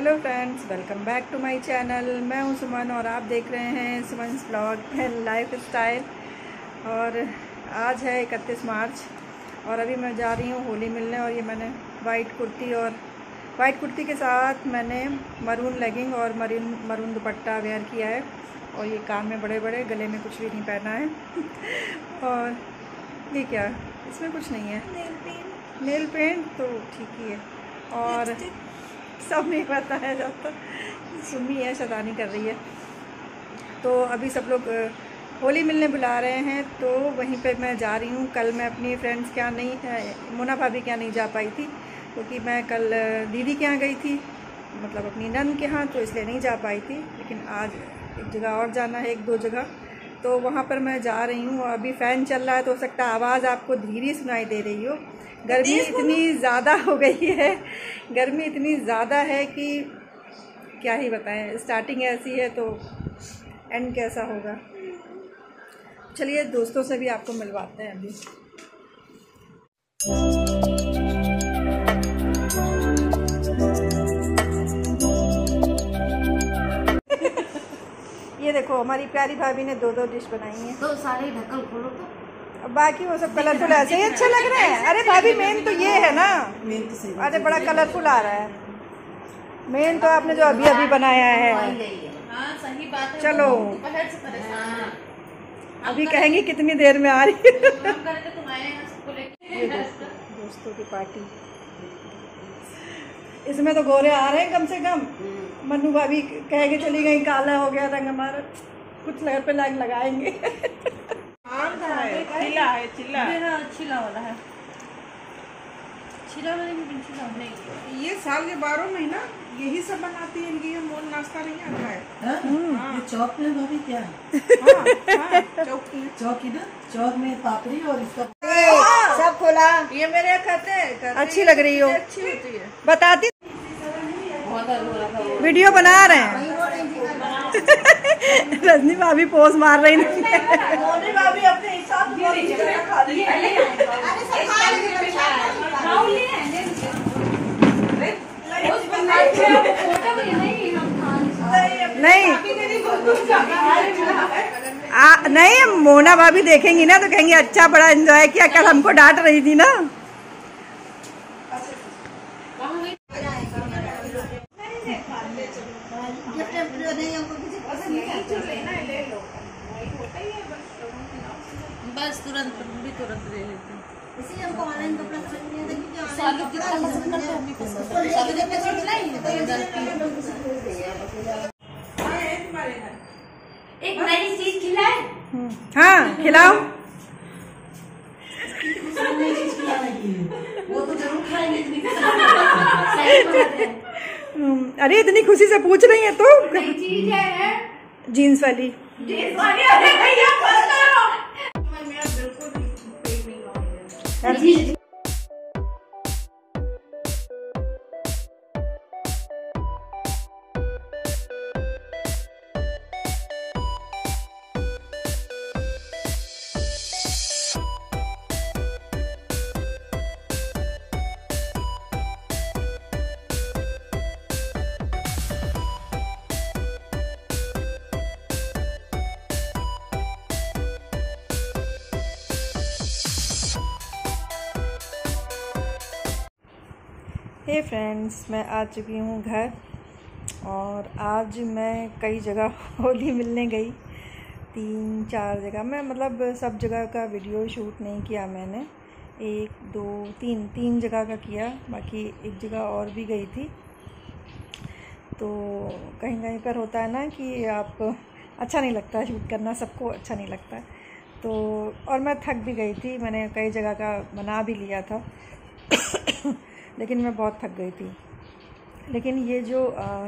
Hello friends, welcome back to my channel. मैं हूं सुमन और आप देख रहे हैं Suman's blog and lifestyle. और आज है 31 मार्च और अभी मैं जा रही हूं होली मिलने। और ये मैंने वाइट कुर्ती के साथ मैंने मरून लेगिंग और मरून दुपट्टा वेयर किया है। और ये कान में बड़े बड़े, गले में कुछ भी नहीं पहना है। और ये क्या, इसमें कुछ नहीं है, नेल पेंट तो ठीक ही है। और सब नहीं पता है, जब तक सुमी है शैतानी कर रही है। तो अभी सब लोग होली मिलने बुला रहे हैं, तो वहीं पे मैं जा रही हूँ। कल मैं अपनी फ्रेंड्स के यहाँ नहीं, मोना भाभी के यहाँ नहीं जा पाई थी क्योंकि मैं कल दीदी के यहाँ गई थी, मतलब अपनी नंद के यहाँ, तो इसलिए नहीं जा पाई थी। लेकिन आज एक जगह और जाना है, 1-2 जगह, तो वहाँ पर मैं जा रही हूँ। अभी फ़ैन चल रहा है तो हो सकता है आवाज़ आपको धीरे सुनाई दे रही हो। गर्मी इतनी ज़्यादा हो गई है, गर्मी इतनी ज़्यादा है कि क्या ही बताएं। स्टार्टिंग ऐसी है तो एंड कैसा होगा। चलिए दोस्तों से भी आपको मिलवाते हैं अभी। ये देखो हमारी प्यारी भाभी ने 2-2 डिश बनाई हैं। तो सारे ढक्कन खोलो तो बाकी वो सब कलरफुल ऐसे ही अच्छे लग रहे हैं। अरे भाभी मेन तो ये है ना, मेन तो सही। अरे बड़ा कलरफुल आ रहा है। मेन तो आपने जो अभी अभी बनाया है। हाँ सही बात है। चलो अभी कहेंगी कितनी देर में आ रही है। ये दोस्तों की पार्टी, इसमें तो गोरे आ रहे हैं कम से कम। मन्नू भाभी कह के चली गई काला हो गया रंग हमारा, कुछ लहर पे लाग लगाएंगे। चिल्ला वाला है, चिल्ला वाले में चिल्ला नहीं। ये साल के 12 महीना यही सब बनाती है इनकी, ये मोल नाश्ता नहीं आता है। ये चौक में भाभी क्या है? चौकी ना, चौक में पापड़ी और इसका सब खोला। ये मेरे खाते अच्छी लग रही हो, अच्छी होती है। बताती वीडियो बना रहे हैं। रजनी भाभी पोज मार रही है। भाभी अपने हिसाब नहीं, मोना भाभी देखेंगी ना तो कहेंगी अच्छा बड़ा एंजॉय किया। कल हमको डांट रही थी ना। बस तुरंत ले लेते हैं। इसी हमको ऑनलाइन कपड़ा खरीदने हैं क्योंकि सालू कितना पसंद करते हैं, सालू कितना पसंद एक नई चीज खिलाए। हाँ खिलाओ। वो तो जरूर खाएंगे। अरे इतनी खुशी से पूछ रही है तो। नई चीज है जीन्स वाली। अरे भैया हे फ्रेंड्स, मैं आ चुकी हूँ घर। और आज मैं कई जगह होली मिलने गई, 3-4 जगह। मैं मतलब सब जगह का वीडियो शूट नहीं किया मैंने, 1-2-3 जगह का किया। बाकी एक जगह और भी गई थी। तो कहीं कहीं पर होता है ना कि आप अच्छा नहीं लगता शूट करना, सबको अच्छा नहीं लगता। तो और मैं थक भी गई थी, मैंने कई जगह का बना भी लिया था। लेकिन मैं बहुत थक गई थी। लेकिन ये जो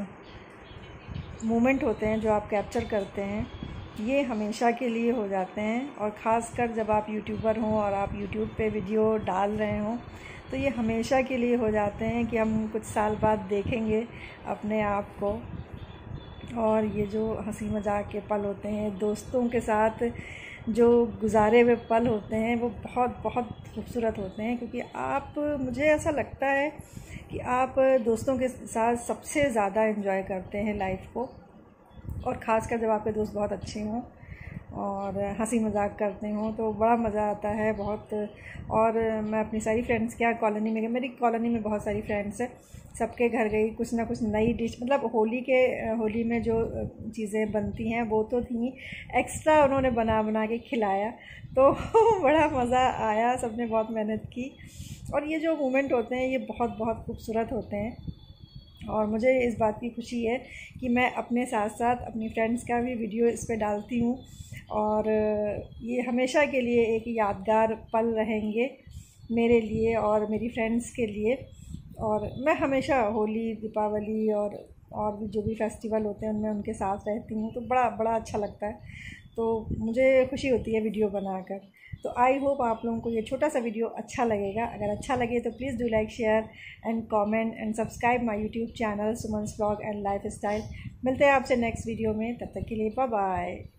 मोमेंट होते हैं जो आप कैप्चर करते हैं, ये हमेशा के लिए हो जाते हैं। और ख़ासकर जब आप यूट्यूबर हों और आप यूट्यूब पे वीडियो डाल रहे हों, तो ये हमेशा के लिए हो जाते हैं कि हम कुछ साल बाद देखेंगे अपने आप को। और ये जो हंसी मजाक के पल होते हैं दोस्तों के साथ, जो गुजारे हुए पल होते हैं वो बहुत बहुत खूबसूरत होते हैं, क्योंकि आप, मुझे ऐसा लगता है कि आप दोस्तों के साथ सबसे ज़्यादा एंजॉय करते हैं लाइफ को, और ख़ासकर जब आपके दोस्त बहुत अच्छे हों और हंसी मजाक करते हों तो बड़ा मज़ा आता है बहुत। और मैं अपनी सारी फ्रेंड्स के यहाँ कॉलोनी में गई, मेरी कॉलोनी में बहुत सारी फ्रेंड्स हैं, सबके घर गई, कुछ ना कुछ नई डिश, मतलब होली में जो चीज़ें बनती हैं वो तो थी, एक्स्ट्रा उन्होंने बना के खिलाया, तो बड़ा मज़ा आया, सबने बहुत मेहनत की। और ये जो मोमेंट होते हैं ये बहुत बहुत खूबसूरत होते हैं, और मुझे इस बात की खुशी है कि मैं अपने साथ साथ अपनी फ्रेंड्स का भी वीडियो इस पे डालती हूँ, और ये हमेशा के लिए एक यादगार पल रहेंगे मेरे लिए और मेरी फ्रेंड्स के लिए। और मैं हमेशा होली, दीपावली और भी जो भी फेस्टिवल होते हैं उनमें उनके साथ रहती हूँ, तो बड़ा बड़ा अच्छा लगता है, तो मुझे खुशी होती है वीडियो बनाकर। तो आई होप आप लोगों को ये छोटा सा वीडियो अच्छा लगेगा। अगर अच्छा लगे तो please do like, share and comment and subscribe my YouTube channel Suman's vlog and lifestyle. मिलते हैं आपसे नेक्स्ट वीडियो में, तब तक के लिए बाय बाय।